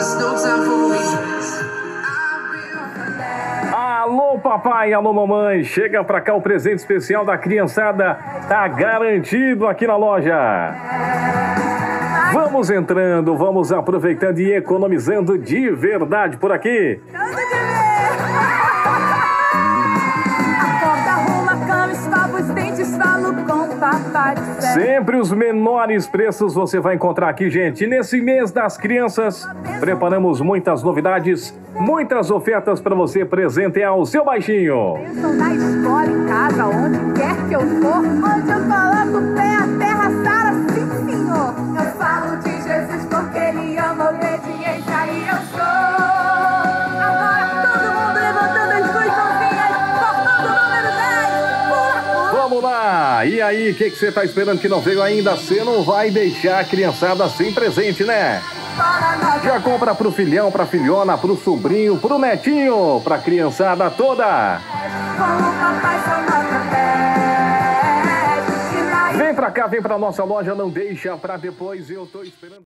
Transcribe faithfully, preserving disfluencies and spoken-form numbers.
Alô papai, alô mamãe, chega pra cá o presente especial da criançada, tá garantido aqui na loja. Vamos entrando, vamos aproveitando e economizando de verdade por aqui. Sempre os menores preços você vai encontrar aqui, gente. Nesse mês das crianças, preparamos muitas novidades, muitas ofertas para você presentear o seu baixinho. Na escola, em casa, onde quer que eu for, onde eu coloco o pé, a terra sara, sim, senhor. Eu falo de Jesus porque ele ama obediência e eu sou. Agora todo mundo levantando as duas mãozinhas, formando o número dez. Pula, pula. Vamos lá! E aí, o que você tá esperando que não veio ainda? Você não vai deixar a criançada sem presente, né? Já compra pro filhão, pra filhona, pro sobrinho, pro netinho, pra criançada toda. Vem pra cá, vem pra nossa loja, não deixa pra depois, eu tô esperando.